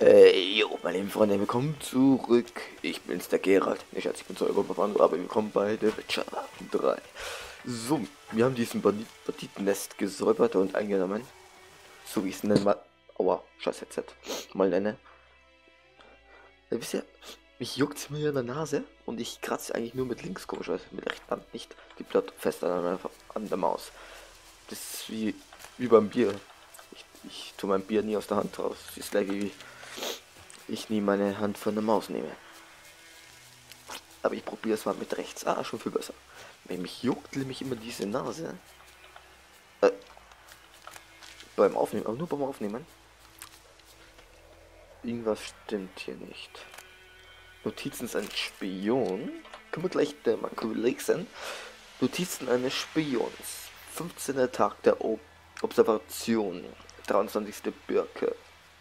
Jo, meine lieben Freunde, willkommen zurück. Ich bin's, der Gerald. Nicht als ich bin zur Europa, aber willkommen bei The Witcher 3. So, wir haben diesen Banditennest gesäubert und eingenommen. So wie ich es nennen mal. Aua, scheiß Headset. Mal nenne. Wisst ihr, mich juckt's mir in der Nase und ich kratze eigentlich nur mit links, komischerweise mit der rechten Hand nicht. Die bleibt fest an der Maus. Das ist wie beim Bier. Ich tue mein Bier nie aus der Hand raus. Das ist gleich wie ich nie meine Hand von der Maus nehme. Aber ich probiere es mal mit rechts. Ah, schon viel besser. Wenn mich juckt nämlich immer diese Nase. Beim Aufnehmen, aber nur beim Aufnehmen. Irgendwas stimmt hier nicht. Notizen ist ein Spion. Können wir gleich der Marco lesen. Notizen eines Spions. 15. Tag der Observation. 23. Birke.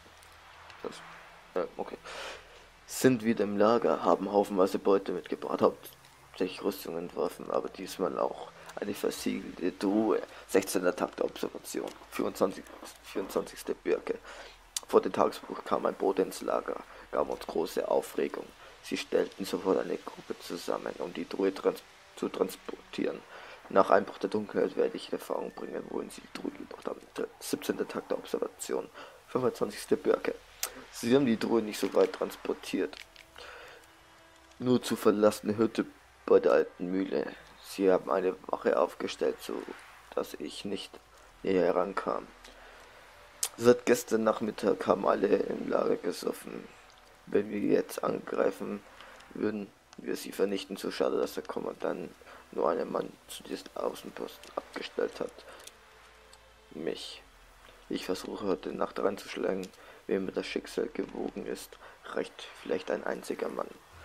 Okay. Sind wieder im Lager, haben haufenweise Beute mitgebracht, hauptsächlich Rüstungen und Waffen, aber diesmal auch eine versiegelte Truhe. 16. Tag der Observation. 24. Birke. Vor dem Tagesbruch kam ein Boot ins Lager, gab uns große Aufregung. Sie stellten sofort eine Gruppe zusammen, um die Truhe zu transportieren. Nach Einbruch der Dunkelheit werde ich in Erfahrung bringen, wohin sie die Truhe gebracht haben. 17. Tag der Observation. 25. Birke. Sie haben die Truhe nicht so weit transportiert. Nur zur verlassenen Hütte bei der alten Mühle. Sie haben eine Wache aufgestellt, so dass ich nicht näher herankam. Seit gestern Nachmittag haben alle im Lager gesoffen. Wenn wir jetzt angreifen, würden wir sie vernichten. So schade, dass der Kommandant nur einen Mann zu diesem Außenposten abgestellt hat. Mich. Ich versuche heute Nacht reinzuschlagen. Wem mir das Schicksal gewogen ist, reicht vielleicht ein einziger Mann.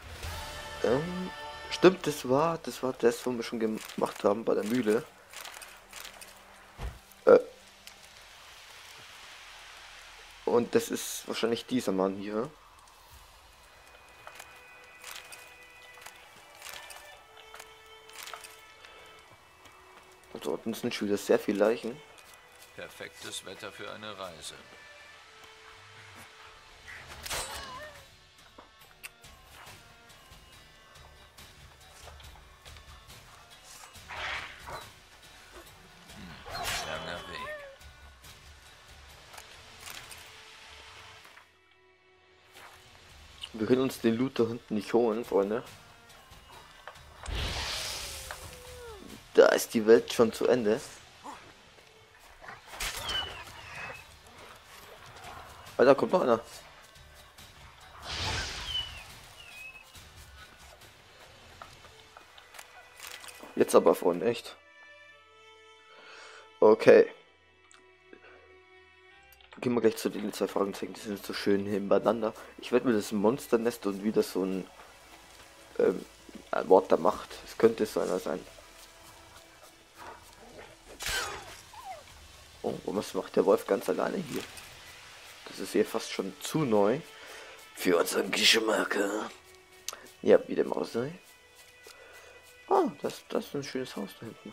Stimmt, das war das, was wir schon gemacht haben bei der Mühle. Und das ist wahrscheinlich dieser Mann hier. Und dort sind schon wieder sehr viele Leichen. Perfektes Wetter für eine Reise. Langer Weg. Wir können uns den Loot da hinten nicht holen, Freunde. Da ist die Welt schon zu Ende. Alter, kommt noch einer. Jetzt aber, Freunde, echt. Okay. Gehen wir gleich zu den zwei Fragezeichen, die sind so schön nebeneinander. Ich werde mir das Monsternest und wieder so ein Wort der Macht. Es könnte so einer sein. Oh, was macht der Wolf ganz alleine hier? Das ist hier fast schon zu neu für unseren Geschmack. Ja, wie dem auch sei. Ah, das ist ein schönes Haus da hinten.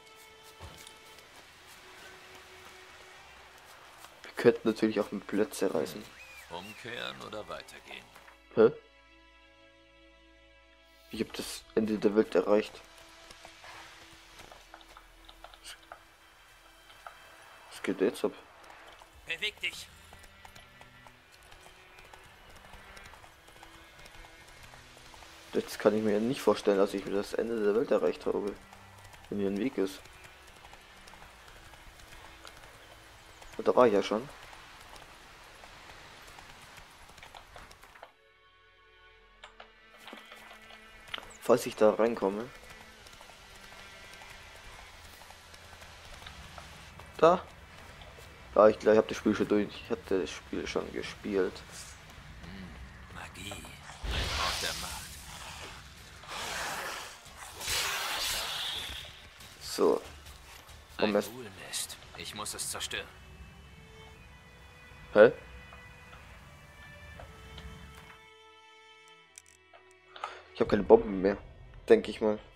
Wir könnten natürlich auch mit Plätze reisen. Umkehren oder weitergehen? Hä? Ich habe das Ende der Welt erreicht. Was geht jetzt ab? Beweg dich! Jetzt kann ich mir nicht vorstellen, dass ich wieder das Ende der Welt erreicht habe. Wenn hier ein Weg ist. Und da war ich ja schon. Falls ich da reinkomme. Da. Ja, ich habe das Spiel schon durch. Ich hatte das Spiel schon gespielt. Magie. Ein Ort der Macht. So. Ein Ghoul-Nest. Ich muss es zerstören. Hä? Ich habe keine Bomben mehr. Denke ich mal.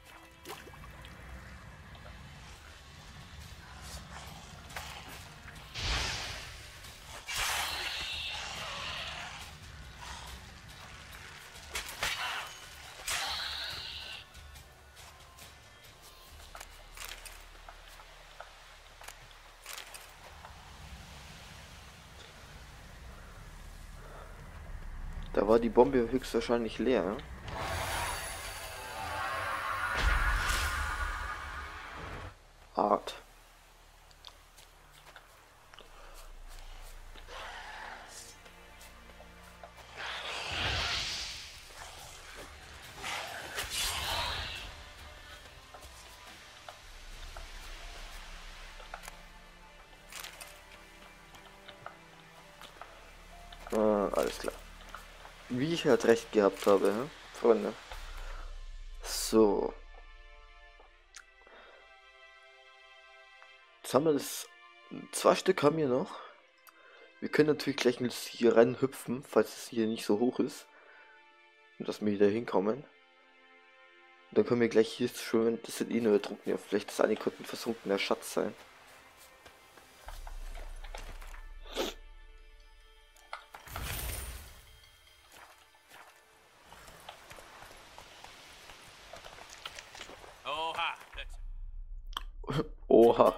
Da war die Bombe höchstwahrscheinlich leer. Hart. Alles klar. Wie ich halt recht gehabt habe, Freunde. So. Jetzt haben wir das. 2 Stück haben wir noch. Wir können natürlich gleich hier reinhüpfen, falls es hier nicht so hoch ist. Und dass wir wieder hinkommen. Und dann können wir gleich hier schwimmen. Das sind eh nur Ertrunkene. Vielleicht das eine könnte ein versunkener Schatz sein. Oha.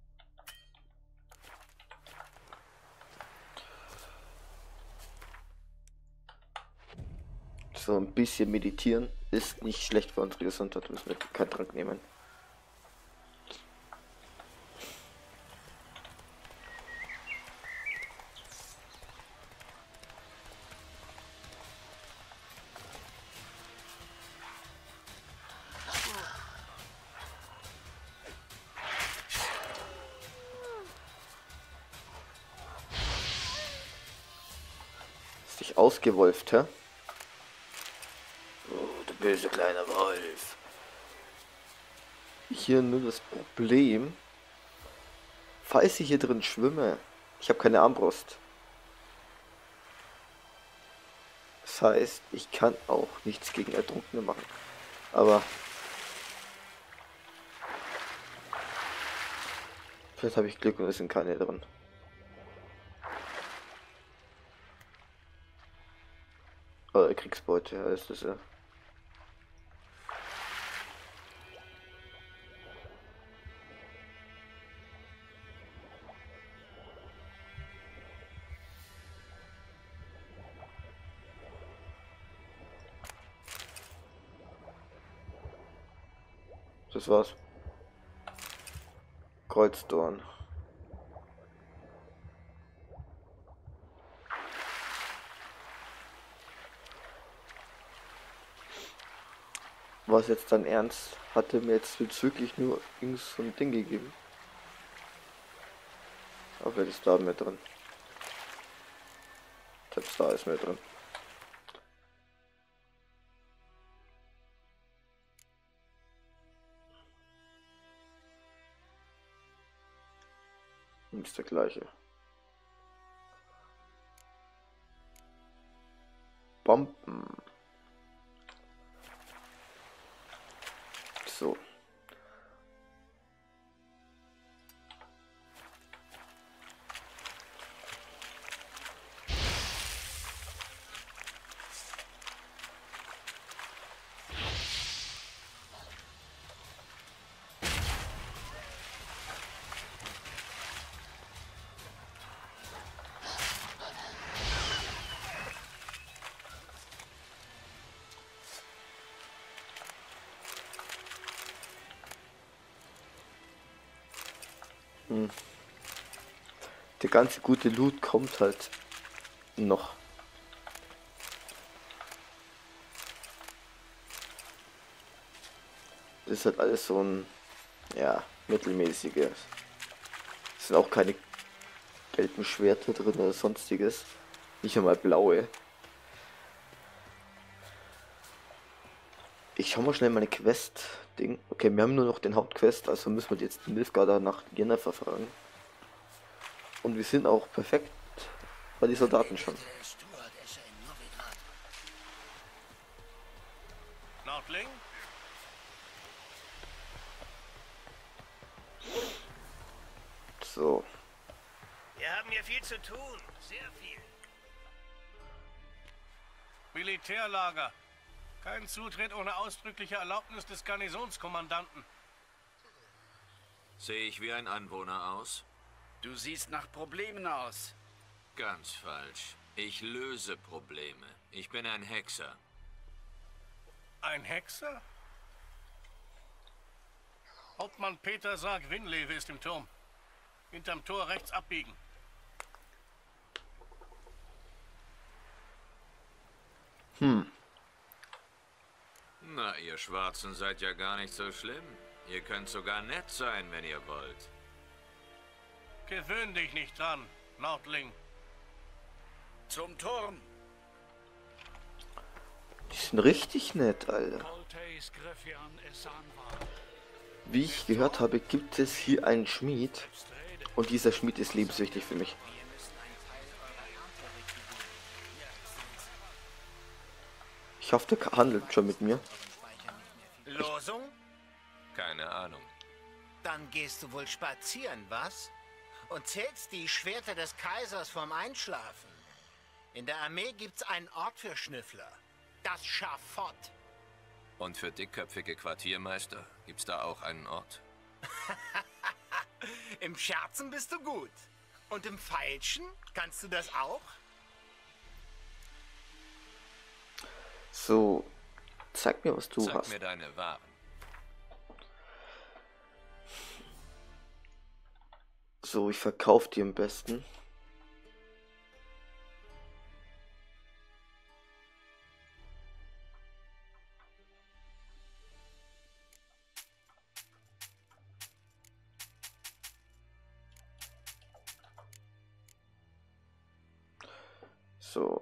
So ein bisschen meditieren ist nicht schlecht für unsere Gesundheit, müssen wir keinen Trank nehmen. Ist dich ausgewolft, hä? Du böse kleiner Wolf. Hier nur das Problem, falls ich hier drin schwimme, ich habe keine Armbrust. Das heißt, ich kann auch nichts gegen Ertrunkene machen. Aber vielleicht habe ich Glück und es sind keine drin. Kriegsbeute heißt das ja. Das war's. Kreuzdorn. Was jetzt dann ernst? Hatte mir jetzt wirklich nur irgend so ein Ding gegeben. Aber das ist da mehr drin. Selbst da ist mehr drin. Und ist der gleiche. Bomben. So. Der ganze gute Loot kommt halt noch. Das ist halt alles so ein, ja, mittelmäßiges. Es sind auch keine gelben Schwerter drin oder sonstiges. Nicht einmal blaue. Ich schau mal schnell meine Quest-Ding. Okay, wir haben nur noch den Hauptquest, also müssen wir jetzt den Nilfgaarder nach Yennefer fragen. Und wir sind auch perfekt bei die Soldaten schon. Nordling? So. Wir haben hier viel zu tun. Sehr viel. Militärlager. Kein Zutritt ohne ausdrückliche Erlaubnis des Garnisonskommandanten. Sehe ich wie ein Anwohner aus? Du siehst nach Problemen aus. Ganz falsch. Ich löse Probleme. Ich bin ein Hexer. Ein Hexer? Hauptmann Peter sagt, Winlewe ist im Turm. Hinterm Tor rechts abbiegen. Na, ihr Schwarzen seid ja gar nicht so schlimm. Ihr könnt sogar nett sein, wenn ihr wollt. Gewöhn dich nicht dran, Nordling. Zum Turm! Die sind richtig nett, Alter. Wie ich gehört habe, gibt es hier einen Schmied. Und dieser Schmied ist lebenswichtig für mich. Ich hoffe, der handelt schon mit mir. Losung? Keine Ahnung. Dann gehst du wohl spazieren, was? Und zählst die Schwerter des Kaisers vorm Einschlafen. In der Armee gibt's einen Ort für Schnüffler. Das Schafott. Und für dickköpfige Quartiermeister gibt's da auch einen Ort? Im Scherzen bist du gut. Und im Feilschen? Kannst du das auch? So, zeig mir, was du Zeig hast. mir deine Waren. So, ich verkaufe die am besten. So,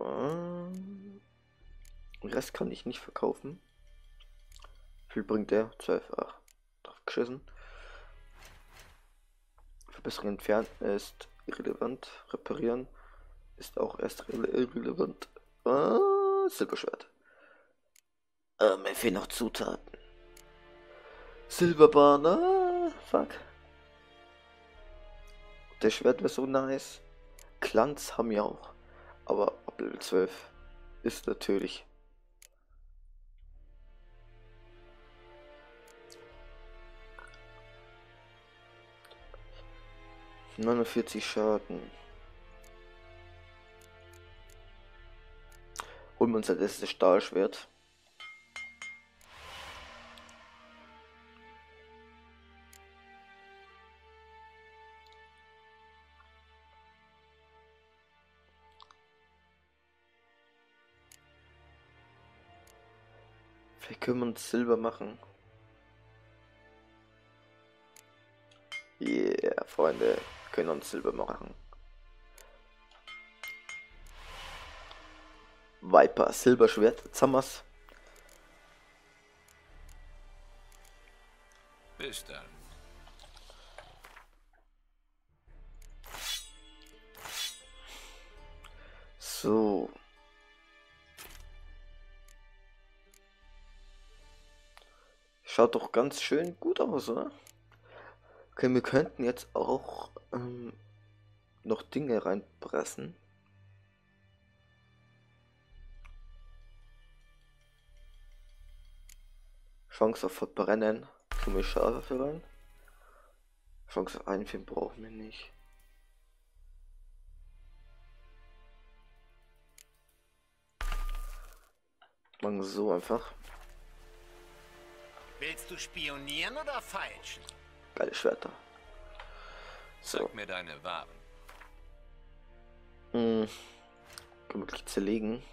den Rest kann ich nicht verkaufen. Wie viel bringt der? 12, ach, drauf geschissen. Verbesserung entfernen ist irrelevant. Reparieren ist auch erst irrelevant. Silberschwert. Mir fehlen noch Zutaten. Silberbahn, fuck. Der Schwert wäre so nice. Glanz haben wir auch. Aber ab Level 12 ist natürlich. ...49 Schaden. Holen wir uns als erstes Stahlschwert. Vielleicht können wir uns Silber machen. Yeah, Freunde, können uns Silber machen. Viper, Silberschwert, jetzt haben wir's. Bis dann. So. Schaut doch ganz schön gut aus, oder? Okay, wir könnten jetzt auch noch Dinge reinpressen. Chance auf Verbrennen. Tun wir Schafe für rein. Chance auf Einführen brauchen wir nicht. Machen wir so einfach. Willst du spionieren oder feilschen? Geile Schwerter. So. Zeig mir deine Waren. Gemütlich zerlegen.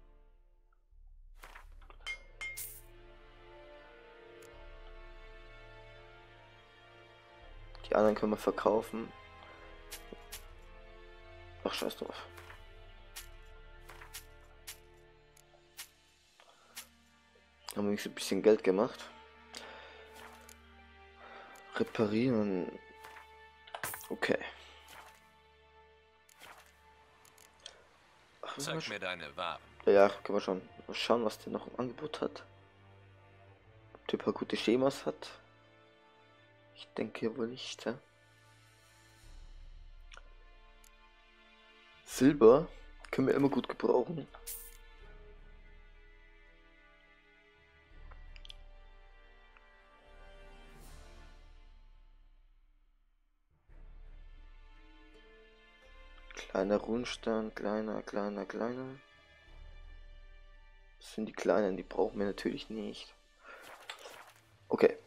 Die anderen können wir verkaufen. Ach, scheiß drauf. Haben wir so ein bisschen Geld gemacht. Reparieren. Okay. Ach, Zeig mir deine Waren. ja, können wir schon mal schauen, was der noch im Angebot hat. Ob der ein paar gute Schemas hat. Ich denke wohl nicht. Ja? Silber können wir immer gut gebrauchen. Kleiner Rundstern, kleiner. Das sind die kleinen, die brauchen wir natürlich nicht. Okay.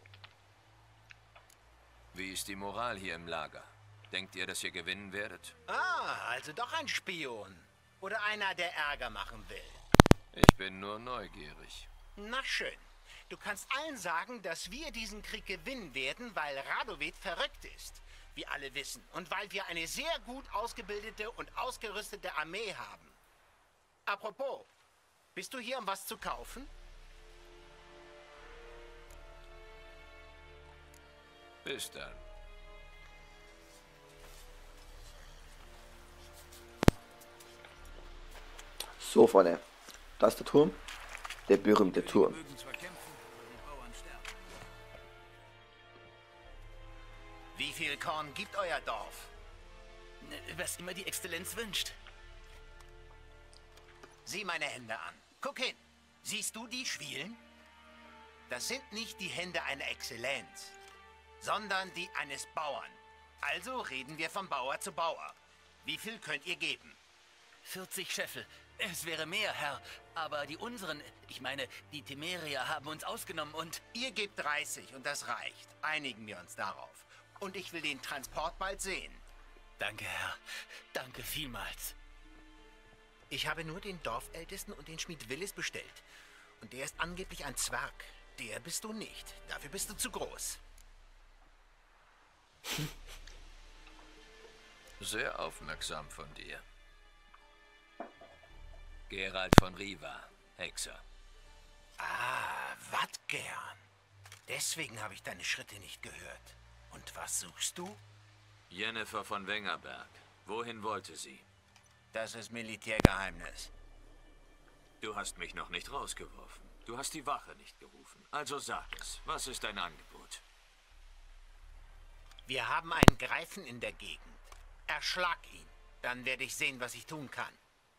Wie ist die Moral hier im Lager? Denkt ihr, dass ihr gewinnen werdet? Ah, also doch ein Spion. Oder einer, der Ärger machen will. Ich bin nur neugierig. Na schön. Du kannst allen sagen, dass wir diesen Krieg gewinnen werden, weil Radovid verrückt ist. Wie alle wissen. Und weil wir eine sehr gut ausgebildete und ausgerüstete Armee haben. Apropos, bist du hier, um was zu kaufen? Bis dann. So, Freunde. Das ist der Turm. Der berühmte Turm. Wie viel Korn gibt euer Dorf? Was immer die Exzellenz wünscht. Sieh meine Hände an. Guck hin. Siehst du die Schwielen? Das sind nicht die Hände einer Exzellenz, sondern die eines Bauern. Also reden wir von Bauer zu Bauer. Wie viel könnt ihr geben? 40 Scheffel. Es wäre mehr, Herr. Aber die unseren, ich meine, die Temerier haben uns ausgenommen und... Ihr gebt 30 und das reicht. Einigen wir uns darauf. Und ich will den Transport bald sehen. Danke, Herr. Danke vielmals. Ich habe nur den Dorfältesten und den Schmied Willis bestellt. Und der ist angeblich ein Zwerg. Der bist du nicht. Dafür bist du zu groß. Sehr aufmerksam von dir. Gerald von Riva, Hexer. Ah, wat gern. Deswegen habe ich deine Schritte nicht gehört. Und was suchst du? Jennifer von Wengerberg. Wohin wollte sie? Das ist Militärgeheimnis. Du hast mich noch nicht rausgeworfen. Du hast die Wache nicht gerufen. Also sag es. Was ist dein Angebot? Wir haben einen Greifen in der Gegend. Erschlag ihn. Dann werde ich sehen, was ich tun kann.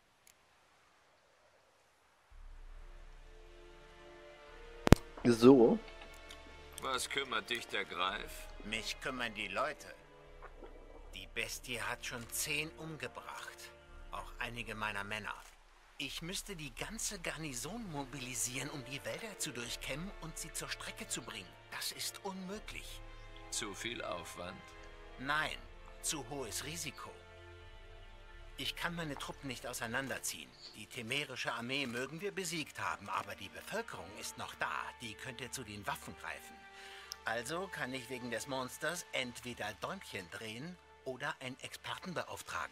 So. Was kümmert dich der Greif? Mich kümmern die Leute. Die Bestie hat schon 10 umgebracht. Auch einige meiner Männer. Ich müsste die ganze Garnison mobilisieren, um die Wälder zu durchkämmen und sie zur Strecke zu bringen. Das ist unmöglich. Zu viel Aufwand? Nein, zu hohes Risiko. Ich kann meine Truppen nicht auseinanderziehen. Die temerische Armee mögen wir besiegt haben, aber die Bevölkerung ist noch da. Die könnte zu den Waffen greifen. Also kann ich wegen des Monsters entweder Däumchen drehen oder einen Experten beauftragen.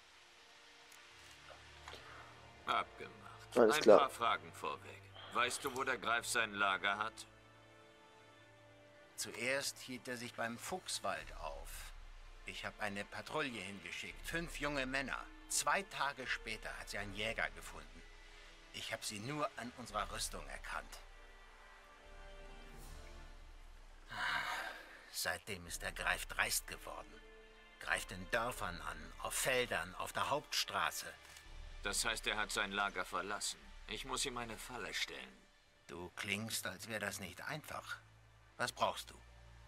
Abgemacht. Alles Ein klar. paar Fragen vorweg. Weißt du, wo der Greif sein Lager hat? Zuerst hielt er sich beim Fuchswald auf. Ich habe eine Patrouille hingeschickt. 5 junge Männer. 2 Tage später hat sie einen Jäger gefunden. Ich habe sie nur an unserer Rüstung erkannt. Seitdem ist der Greif dreist geworden. Greift in Dörfern an, auf Feldern, auf der Hauptstraße. Das heißt, er hat sein Lager verlassen. Ich muss ihm eine Falle stellen. Du klingst, als wäre das nicht einfach. Was brauchst du?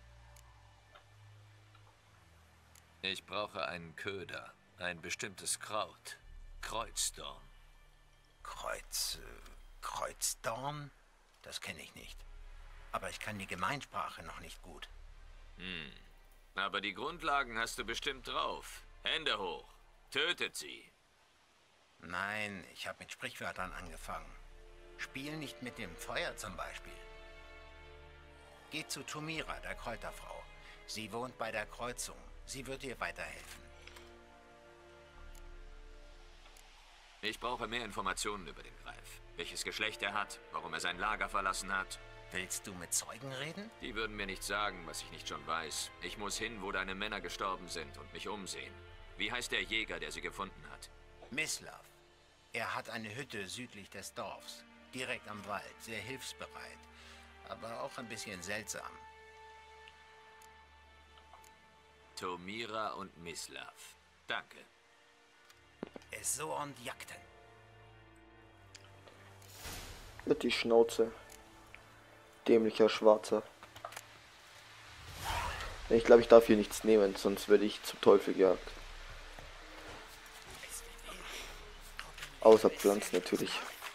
Ich brauche einen Köder. Ein bestimmtes Kraut. Kreuzdorn. Kreuzdorn? Das kenne ich nicht. Aber ich kann die Gemeinsprache noch nicht gut. Aber die Grundlagen hast du bestimmt drauf. Hände hoch. Tötet sie. Nein, ich habe mit Sprichwörtern angefangen. Spiel nicht mit dem Feuer zum Beispiel. Geh zu Tomira, der Kräuterfrau. Sie wohnt bei der Kreuzung. Sie wird dir weiterhelfen. Ich brauche mehr Informationen über den Greif. Welches Geschlecht er hat, warum er sein Lager verlassen hat. Willst du mit Zeugen reden? Die würden mir nicht sagen, was ich nicht schon weiß. Ich muss hin, wo deine Männer gestorben sind und mich umsehen. Wie heißt der Jäger, der sie gefunden hat? Mislav. Er hat eine Hütte südlich des Dorfs. Direkt am Wald. Sehr hilfsbereit. Aber auch ein bisschen seltsam. Tomira und Mislav. Danke. So und Jagden. Mit die Schnauze. Dämlicher Schwarzer. Ich glaube, ich darf hier nichts nehmen, sonst werde ich zum Teufel gejagt. Außer Pflanzen natürlich.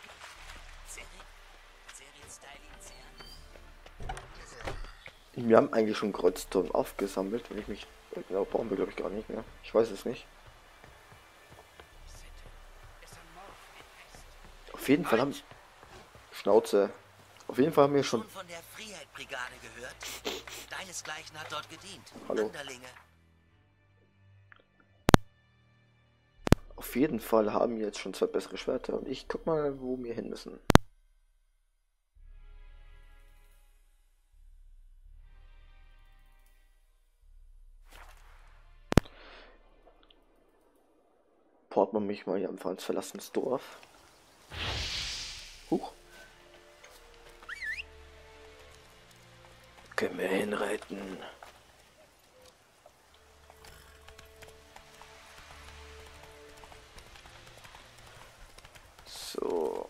Wir haben eigentlich schon Kreuzton aufgesammelt, wenn ich mich... Genau, brauchen wir glaube ich gar nicht mehr. Ich weiß es nicht. Auf jeden Fall haben... Schnauze. Auf jeden Fall haben wir schon... Von der Freiheit-Brigade gehört. Deinesgleichen hat dort gedient. Hallo. Anderlinge. Auf jeden Fall haben wir jetzt schon 2 bessere Schwerter. Und ich guck mal, wo wir hin müssen. Port man mich mal hier einfach ins verlassenes Dorf. Huch. Können wir hinreiten. So.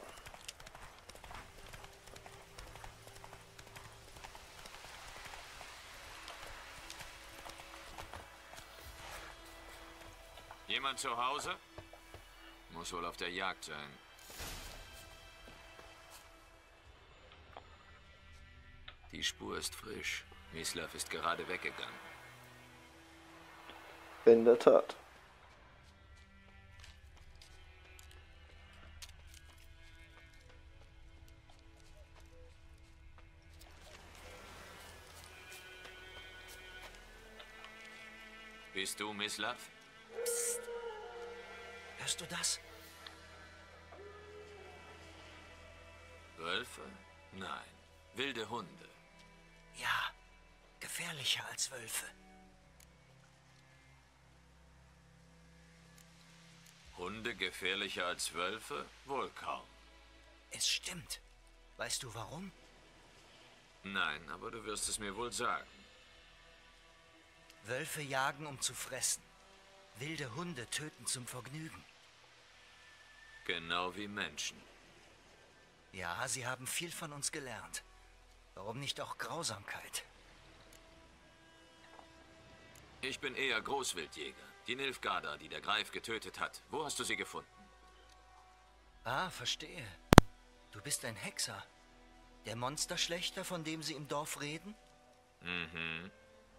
Jemand zu Hause? Muss wohl auf der Jagd sein. Die Spur ist frisch. Mislav ist gerade weggegangen. In der Tat. Bist du Mislav? Psst. Hörst du das? Wölfe? Nein. Wilde Hunde. Ja, gefährlicher als Wölfe. Hunde gefährlicher als Wölfe? Wohl kaum. Es stimmt. Weißt du warum? Nein, aber du wirst es mir wohl sagen. Wölfe jagen, um zu fressen. Wilde Hunde töten zum Vergnügen. Genau wie Menschen. Ja, sie haben viel von uns gelernt. Warum nicht auch Grausamkeit? Ich bin eher Großwildjäger. Die Nilfgaarder, die der Greif getötet hat. Wo hast du sie gefunden? Ah, verstehe. Du bist ein Hexer. Der Monsterschlechter, von dem sie im Dorf reden? Mhm.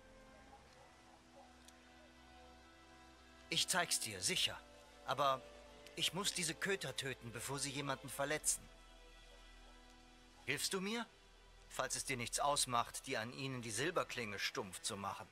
Ich zeig's dir, sicher. Aber ich muss diese Köter töten, bevor sie jemanden verletzen. Hilfst du mir? Falls es dir nichts ausmacht, dir an ihnen die Silberklinge stumpf zu machen.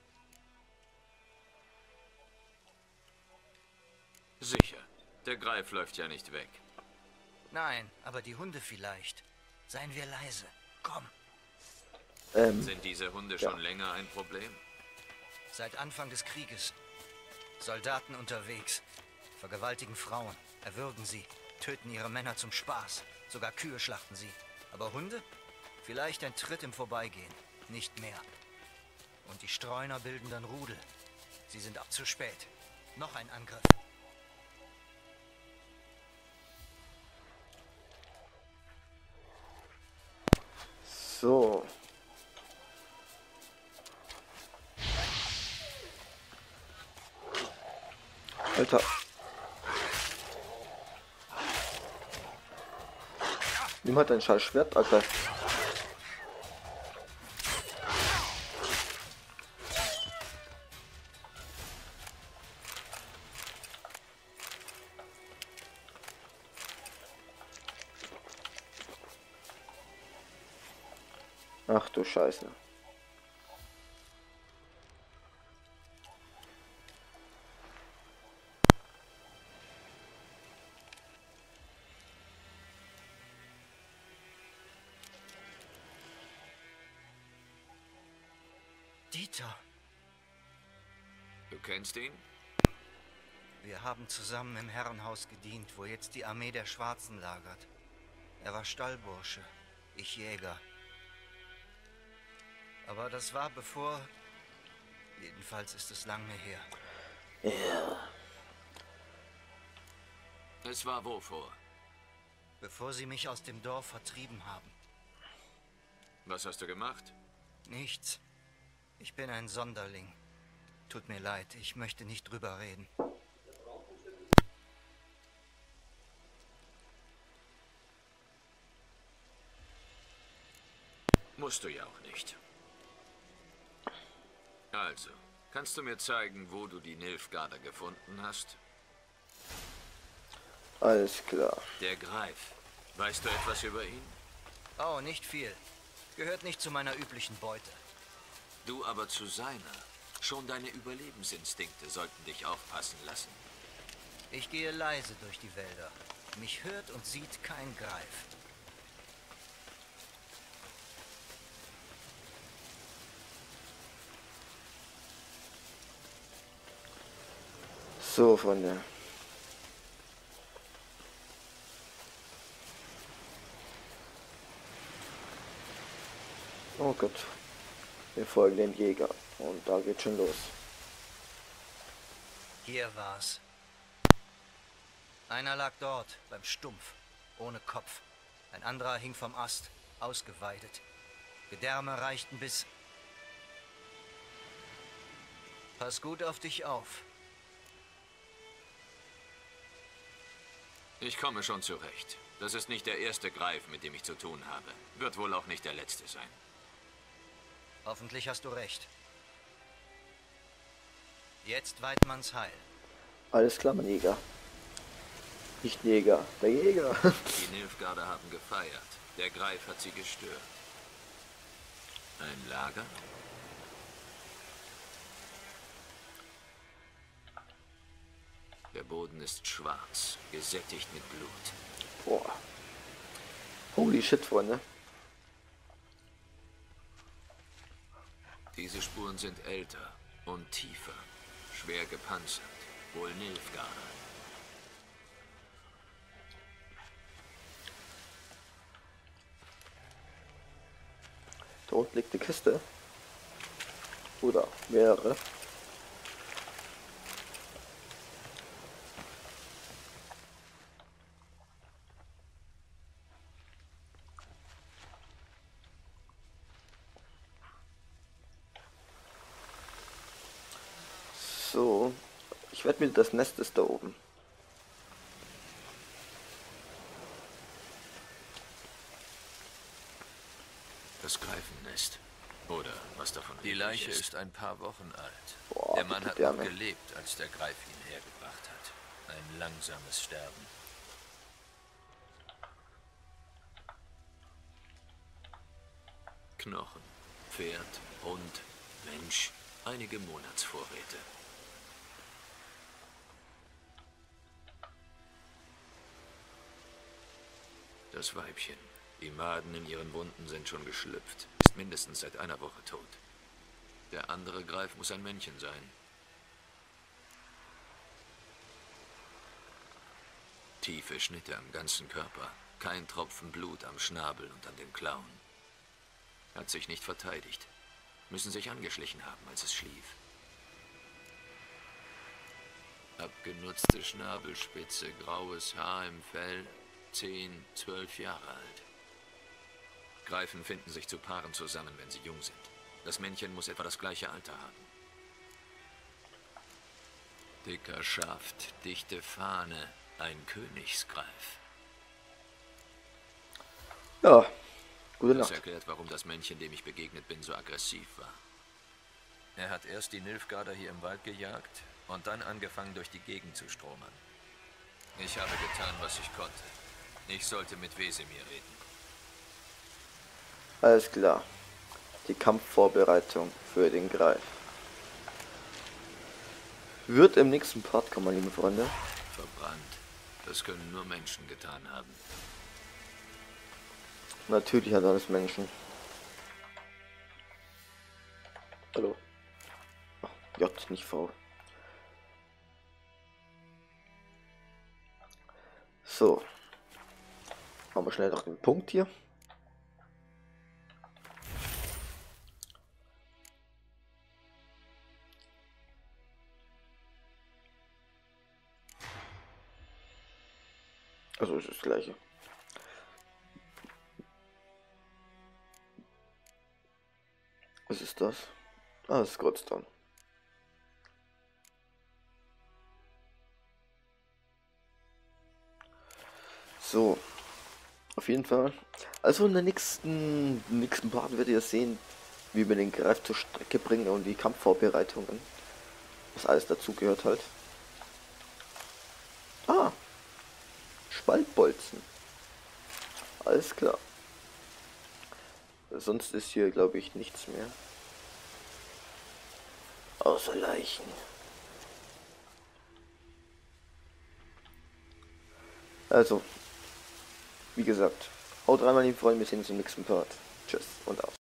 Sicher. Der Greif läuft ja nicht weg. Nein, aber die Hunde vielleicht. Seien wir leise. Komm. Sind diese Hunde schon länger ein Problem? Seit Anfang des Krieges. Soldaten unterwegs. Vergewaltigen Frauen. Erwürgen sie. Töten ihre Männer zum Spaß. Sogar Kühe schlachten sie. Aber Hunde? Vielleicht ein Tritt im Vorbeigehen. Nicht mehr. Und die Streuner bilden dann Rudel. Sie sind ab zu spät. Noch ein Angriff. So. Alter. Nimm halt dein scheiß Schwert, Alter. Ach du Scheiße. Dieter. Du kennst ihn? Wir haben zusammen im Herrenhaus gedient, wo jetzt die Armee der Schwarzen lagert. Er war Stallbursche, ich Jäger. Aber das war bevor... Jedenfalls ist es lange her. Ja. Es war wovor? Bevor sie mich aus dem Dorf vertrieben haben. Was hast du gemacht? Nichts. Ich bin ein Sonderling. Tut mir leid, ich möchte nicht drüber reden. Musst du ja auch nicht. Also, kannst du mir zeigen, wo du die Nilfgaarder gefunden hast? Alles klar. Der Greif. Weißt du etwas über ihn? Oh, nicht viel. Gehört nicht zu meiner üblichen Beute. Du aber zu seiner. Schon deine Überlebensinstinkte sollten dich aufpassen lassen. Ich gehe leise durch die Wälder. Mich hört und sieht kein Greif. So, Freunde. Oh Gott. Wir folgen dem Jäger. Und da geht schon los. Hier war's. Einer lag dort, beim Stumpf, ohne Kopf. Ein anderer hing vom Ast, ausgeweidet. Gedärme reichten bis... Pass gut auf dich auf. Ich komme schon zurecht. Das ist nicht der erste Greif, mit dem ich zu tun habe. Wird wohl auch nicht der letzte sein. Hoffentlich hast du recht. Jetzt Weidmanns Heil. Alles klar, mein Jäger. Nicht Jäger, der Jäger. Die Nilfgaarder haben gefeiert. Der Greif hat sie gestört. Ein Lager? Der Boden ist schwarz, gesättigt mit Blut. Boah. Holy shit, Freunde. Diese Spuren sind älter und tiefer, schwer gepanzert, wohl Nilfgaarder. Dort liegt die Kiste. Oder mehrere. So, ich werde mir das Nest ist da oben. Das Greifennest. Oder was davon Die übrig Leiche ist ein paar Wochen alt. Boah, Der Mann die hat noch Gedärme. gelebt, als der Greif ihn hergebracht hat. Ein langsames Sterben. Knochen, Pferd, Hund, Mensch, einige Monatsvorräte. Das Weibchen. Die Maden in ihren Wunden sind schon geschlüpft. Ist mindestens seit einer Woche tot. Der andere Greif muss ein Männchen sein. Tiefe Schnitte am ganzen Körper. Kein Tropfen Blut am Schnabel und an den Klauen. Hat sich nicht verteidigt. Müssen sich angeschlichen haben, als es schlief. Abgenutzte Schnabelspitze, graues Haar im Fell, 10, 12 Jahre alt. Greifen finden sich zu Paaren zusammen, wenn sie jung sind. Das Männchen muss etwa das gleiche Alter haben. Dicker Schaft, dichte Fahne, ein Königsgreif. Ja, gute Das Nacht. erklärt, warum das Männchen, dem ich begegnet bin, so aggressiv war. Er hat erst die Nilfgaarder hier im Wald gejagt und dann angefangen, durch die Gegend zu stromern. Ich habe getan, was ich konnte. Ich sollte mit Wesemir reden. Alles klar. Die Kampfvorbereitung für den Greif wird im nächsten Part kommen, liebe Freunde. Verbrannt. Das können nur Menschen getan haben. Natürlich hat alles Menschen. Hallo. Ach, J, nicht V. So. Machen wir schnell noch den Punkt hier. Also ist das gleiche. Was ist das? Ah, das ist Goldstone. So. Auf jeden Fall. Also in der nächsten Part werdet ihr sehen, wie wir den Greif zur Strecke bringen und die Kampfvorbereitungen. Was alles dazugehört halt. Ah! Spaltbolzen. Alles klar. Sonst ist hier, glaube ich, nichts mehr. Außer Leichen. Also, wie gesagt, haut rein, meine lieben Freunde, wir sehen uns im nächsten Part. Tschüss und auf.